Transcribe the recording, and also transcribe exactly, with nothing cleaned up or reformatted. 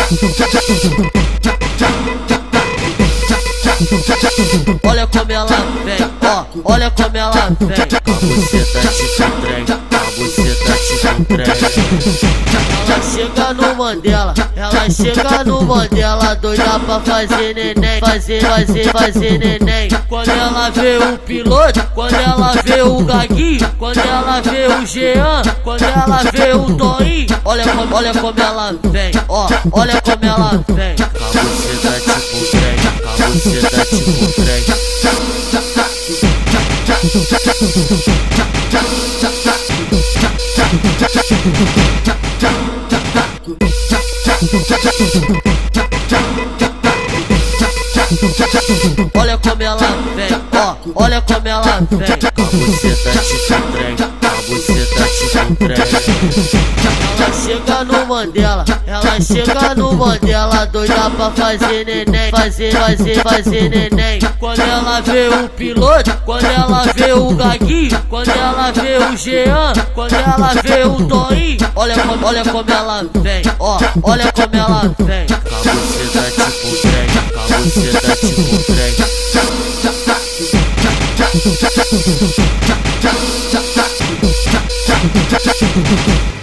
Olha como ela vem, ó, olha como ela vem. A buceta tipo trem, a buceta tipo trem. Ela chega no Mandela, ela chega no Mandela, doida pra fazer neném, fazer, fazer, fazer neném. Quando ela vê o piloto, quando ela vê o Gaguinho, quando ela vê o Jean, quando ela vê o Toinho, olha como, olha como ela vem, ó, olha como ela vem. A buceta tipo trem, a buceta tipo trem. Olha como ela vem, ó, olha como ela vem. A buceta tipo trem, a buceta tipo trem. Ela chega no Mandela, ela chega no Mandela, doida pra fazer neném, fazer, fazer, fazer neném. Quando ela vê o piloto, quando ela vê o Gaguinho, quando ela vê o Jean, quando ela vê o Toinho, olha como, olha como ela vem, ó, olha como ela vem. A buceta tipo trem, a buceta tipo trem.